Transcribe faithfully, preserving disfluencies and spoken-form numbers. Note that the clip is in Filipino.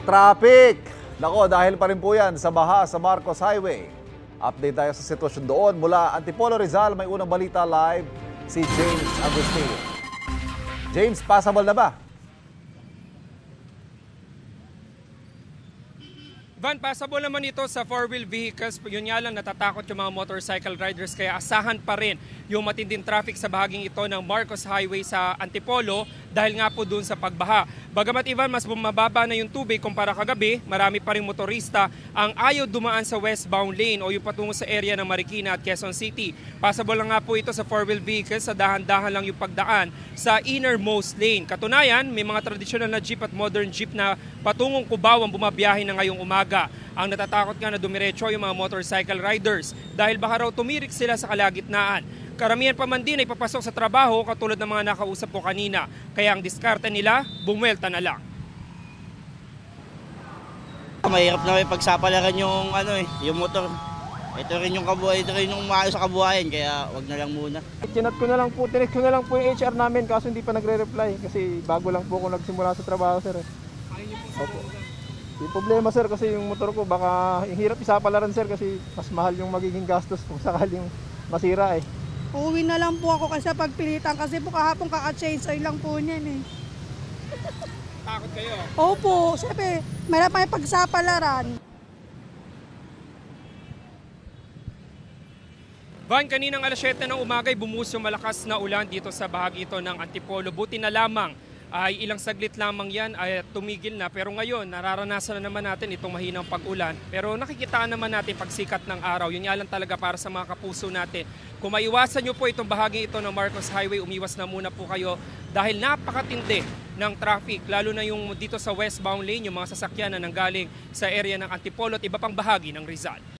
Traffic! Nako, dahil pa rin po yan sa baha sa Marcos Highway. Update tayo sa sitwasyon doon. Mula Antipolo, Rizal, may unang balita live si James Agustin. James, passable na ba? Van, passable naman ito sa four-wheel vehicles. Yun nga lang, natatakot yung mga motorcycle riders kaya asahan pa rin yung matinding traffic sa bahaging ito ng Marcos Highway sa Antipolo dahil nga po dun sa pagbaha. Bagamat Ivan, mas bumababa na yung tubig kumpara kagabi, marami pa rin motorista ang ayaw dumaan sa westbound lane o yung patungo sa area ng Marikina at Quezon City. Passable lang nga po ito sa four-wheel vehicles, sa dahan-dahan lang yung pagdaan sa innermost lane. Katunayan, may mga traditional na jeep at modern jeep na patungong Cubao ang bumabiyahe na ngayong umaga. Ang natatakot nga na dumiretso yung mga motorcycle riders dahil baka raw tumirik sila sa kalagitnaan. Karamihan pa man din ay papasok sa trabaho katulad ng mga nakausap ko kanina. Kaya ang diskarte nila, bumwelta na lang. Mahirap na may pagsapalaran yung ano eh, yung motor. Ito rin yung kabuhay, ito rin yung maayos sa kabuhayan kaya wag na lang muna. Chinat ko na lang po, tinext ko na lang po yung H R namin kaso hindi pa nagre-reply kasi bago lang po ako nagsimula sa trabaho, sir. Ayaw niyo po sa Opo. Yung problema, sir, kasi yung motor ko baka yung hirap isapalaran, sir, kasi mas mahal yung magiging gastos kung sakaling masira eh. Uuwi na lang po ako kasi pagpilitan kasi po kahapon kaka-change oil lang po niyan eh. Takot kayo? Opo, siyempre, mayroon pa yung pagsapalaran. Van, kaninang alas siyete ng umagay bumuhos yung malakas na ulan dito sa bahagi ito ng Antipolo. Buti na lamang ay ilang saglit lamang yan ay tumigil na. Pero ngayon, nararanasan na naman natin itong mahinang pag-ulan. Pero nakikitaan naman natin pagsikat ng araw. Yun nga lang talaga para sa mga kapuso natin. Kung maiwasan nyo po itong bahagi ito ng Marcos Highway, umiwas na muna po kayo dahil napakatindi ng traffic. Lalo na yung dito sa westbound lane, yung mga sasakyan na nanggaling sa area ng Antipolo at iba pang bahagi ng Rizal.